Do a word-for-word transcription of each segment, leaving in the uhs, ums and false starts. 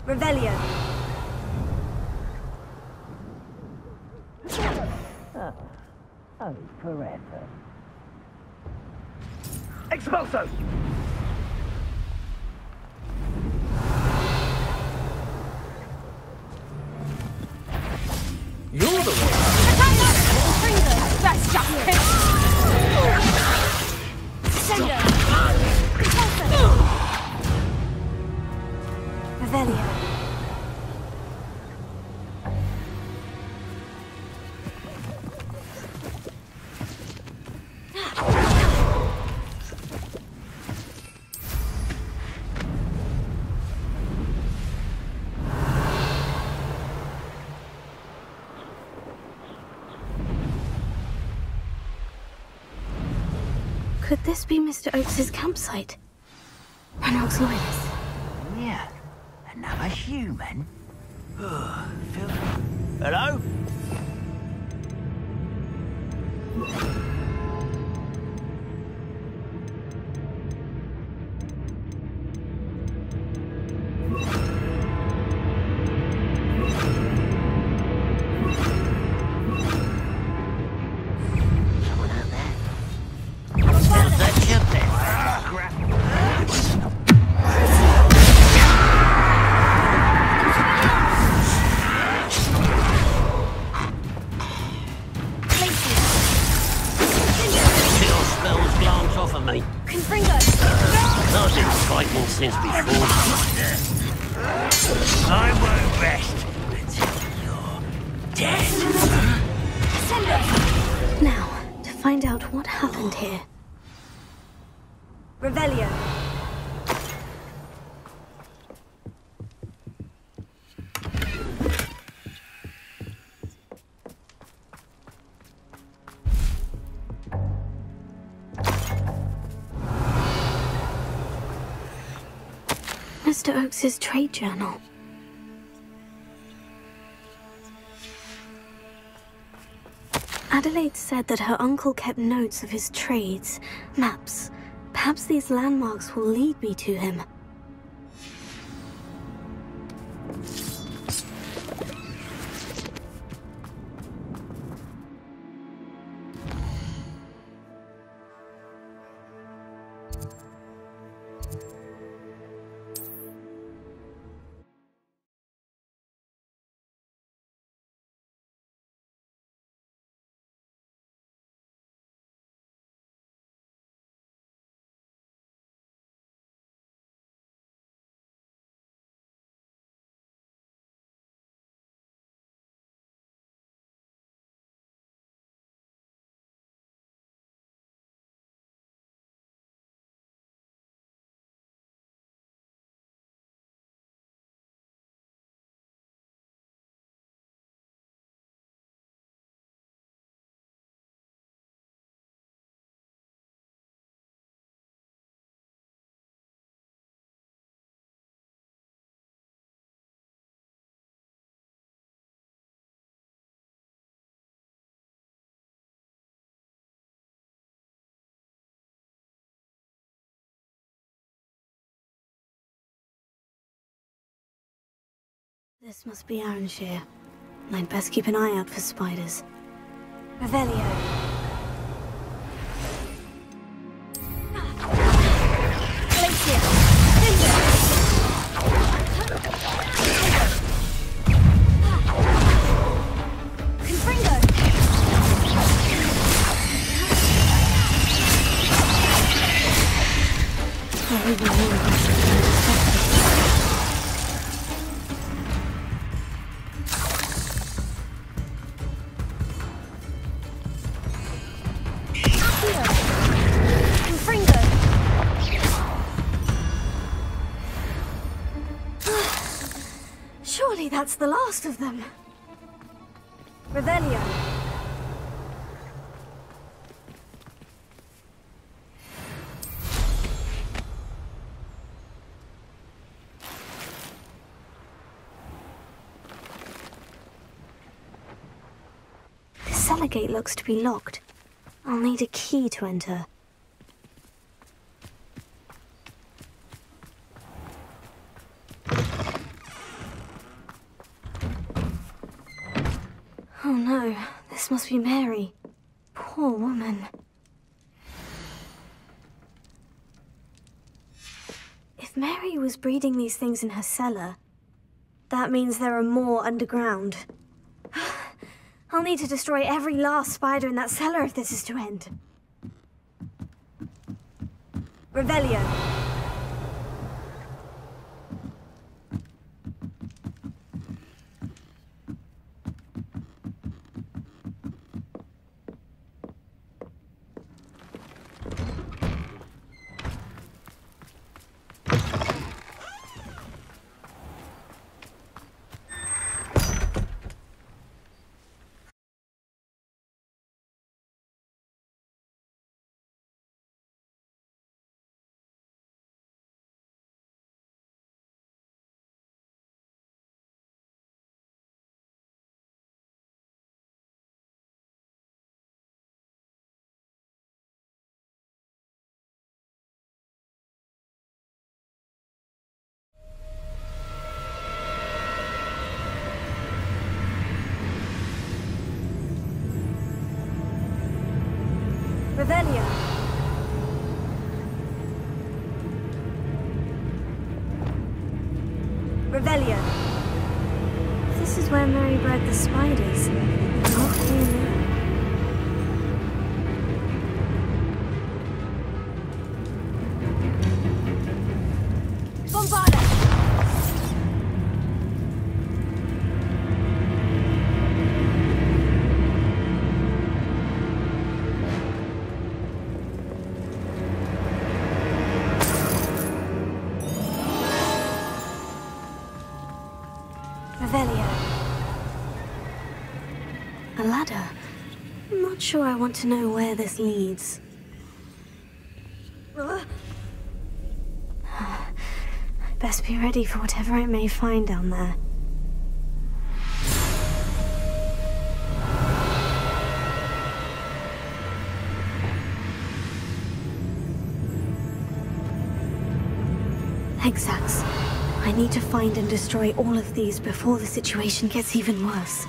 Revelio. Oh, oh, forever. Expulso! You're the one. That's just it. Sender. Revelio. Could this be Mister Oakes's campsite? Ranrock's loyalist. Yeah, another human. Phil. Hello? Someone out there? There's that ship there. Crap. Your spells glance off of me. Confringo. Nothing frightening since before. I won't rest until you're dead. Sender. Now, to find out what happened here. Revelio. Mister Oakes's trade journal. Adelaide said that her uncle kept notes of his trades, maps. Perhaps these landmarks will lead me to him. This must be Arranshire. I'd best keep an eye out for spiders. Revelio. Glacier. Confringo. Confringo. Surely that's the last of them. Revelio. The cellar gate looks to be locked. I'll need a key to enter. no. This must be Mary. Poor woman. If Mary was breeding these things in her cellar, that means there are more underground. I'll need to destroy every last spider in that cellar if this is to end. Revelio. Revelio. Revelio. This is where Mary bred the spiders. Not here now. Bombarda! Revelio. A ladder. I'm not sure I want to know where this leads. I'd best be ready for whatever I may find down there. Hexax. I need to find and destroy all of these before the situation gets even worse.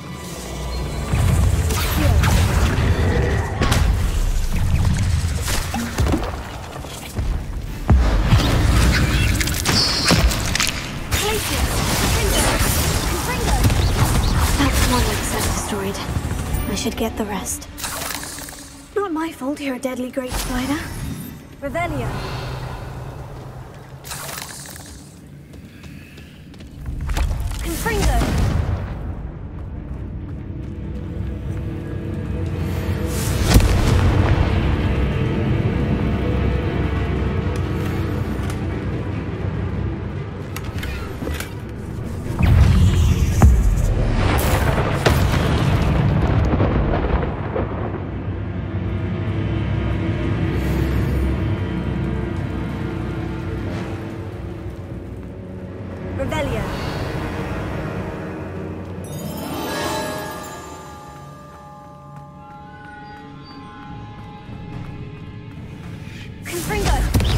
That's one Hexax destroyed. I should get the rest. Not my fault you're a deadly great spider. Revelio. Confringo! Revelio. Confringo!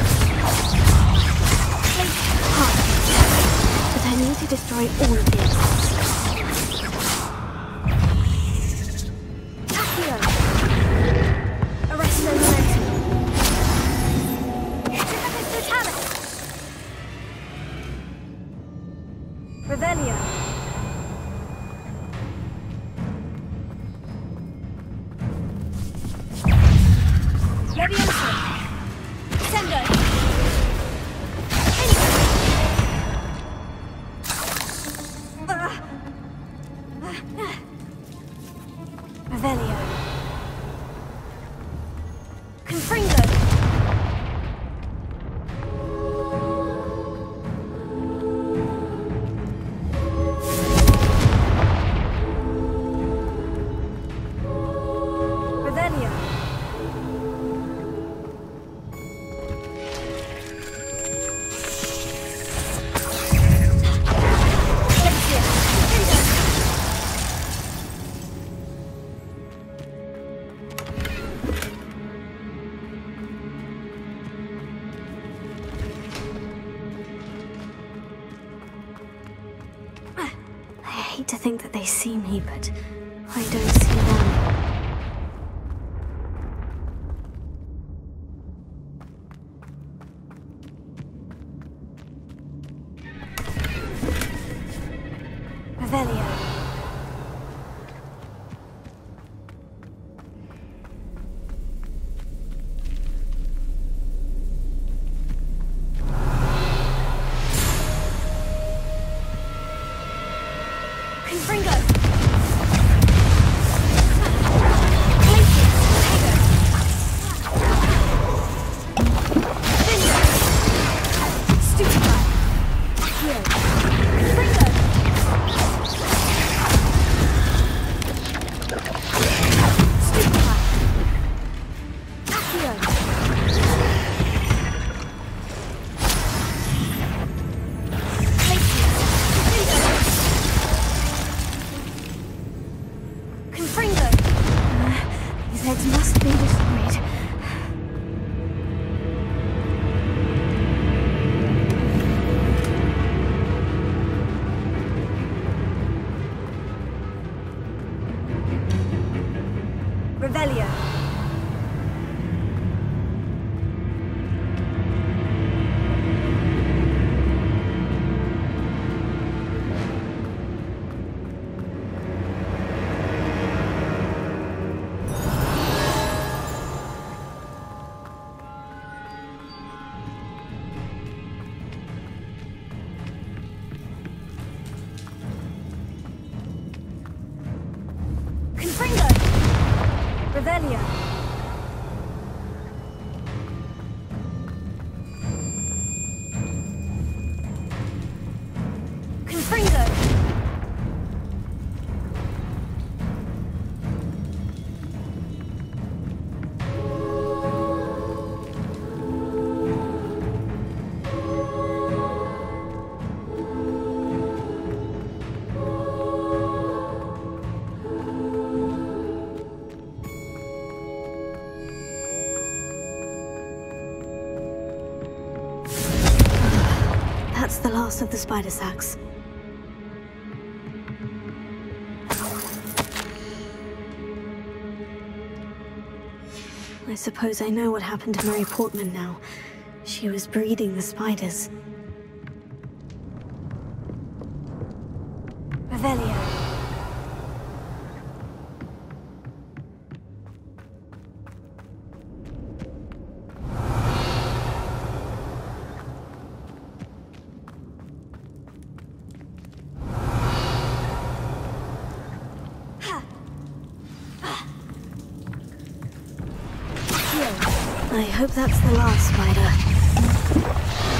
Hard. But I need to destroy all of these. Accio! Arresto Momentum. Totalis! Revelio. Leviosa. Sendo. Revelio. Confringo. I hate to think that they see me, but I don't see them. Revelio. Confringo. These eggs must be destroyed. Revelio. Confringo. Revelio. Confringo. That's the last of the spider sacks. I suppose I know what happened to Mary Portman now. She was breeding the spiders. Revelio. I hope that's the last spider.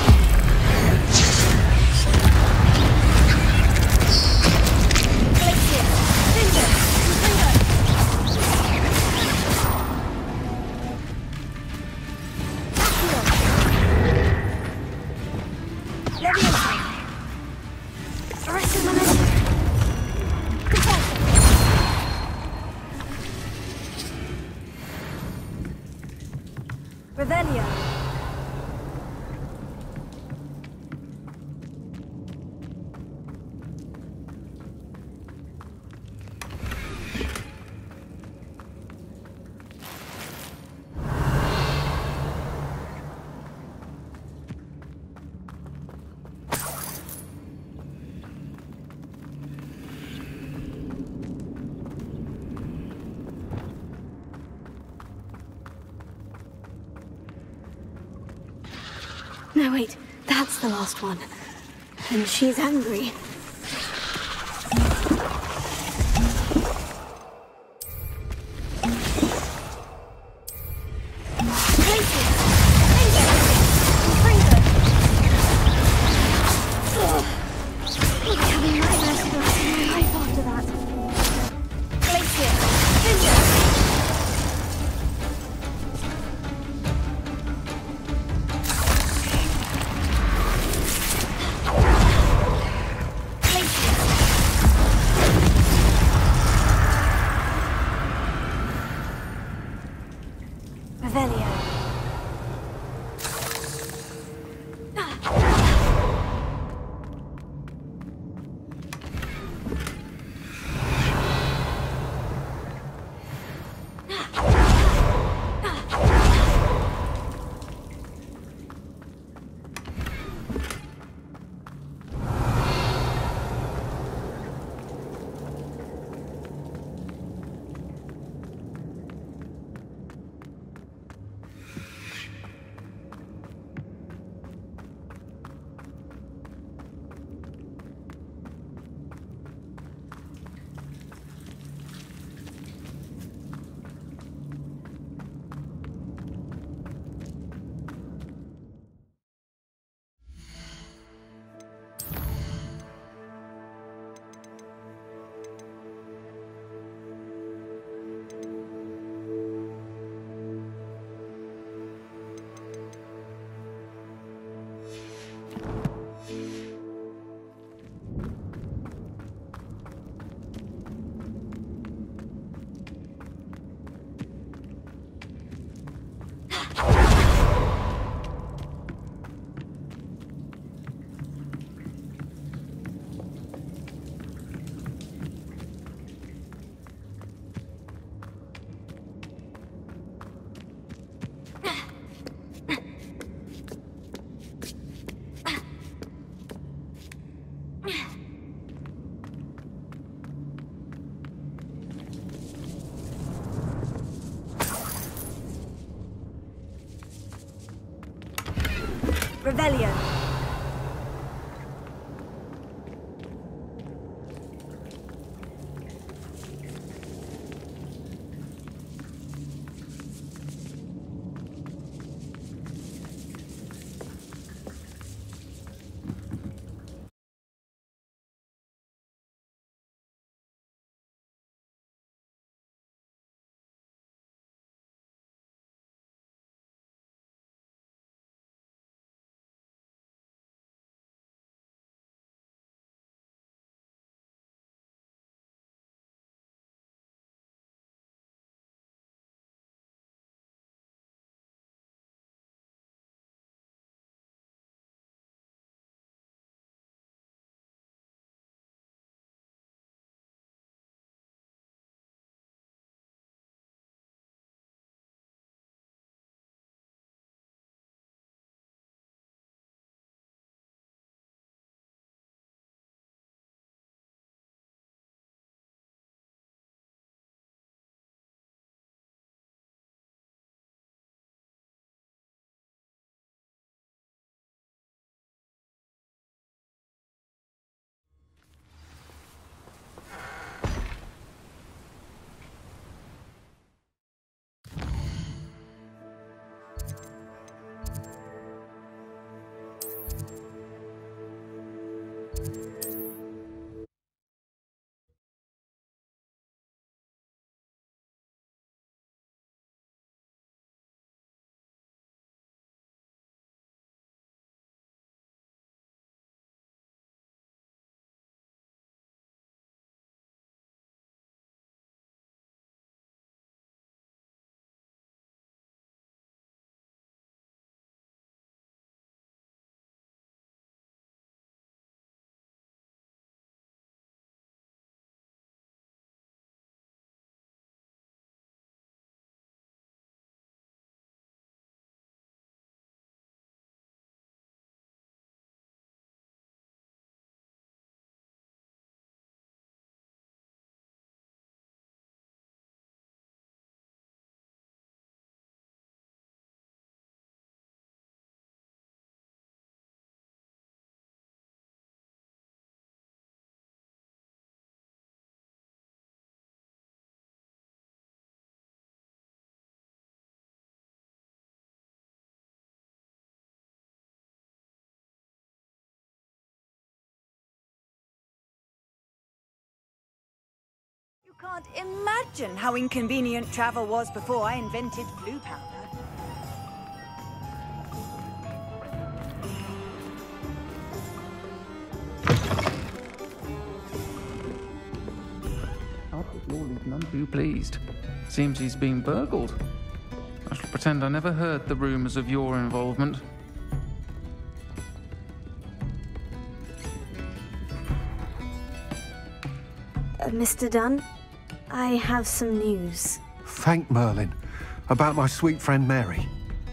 Revelio. No, wait, that's the last one. And she's angry. Revelio. You can't imagine how inconvenient travel was before I invented blue powder. Lord, none too pleased. Seems he's been burgled. I shall pretend I never heard the rumours of your involvement. Uh, Mister Dunn, I have some news. Thank Merlin. About my sweet friend Mary.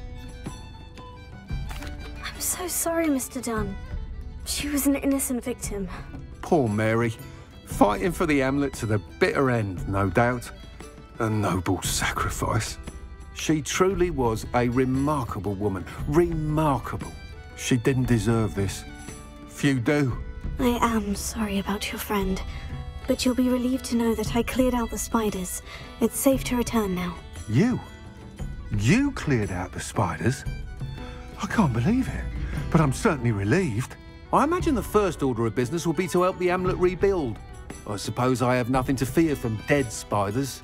I'm so sorry, Mister Dunn. She was an innocent victim. Poor Mary. Fighting for the Hamlet to the bitter end, no doubt. A noble sacrifice. She truly was a remarkable woman. Remarkable. She didn't deserve this. Few do. I am sorry about your friend, but you'll be relieved to know that I cleared out the spiders. It's safe to return now. You? You cleared out the spiders? I can't believe it, but I'm certainly relieved. I imagine the first order of business will be to help the Hamlet rebuild. I suppose I have nothing to fear from dead spiders.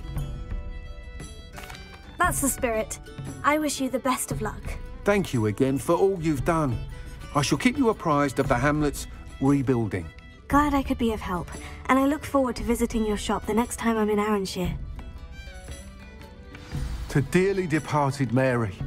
That's the spirit. I wish you the best of luck. Thank you again for all you've done. I shall keep you apprised of the Hamlet's rebuilding. Glad I could be of help, and I look forward to visiting your shop the next time I'm in Arranshire. To dearly departed Mary,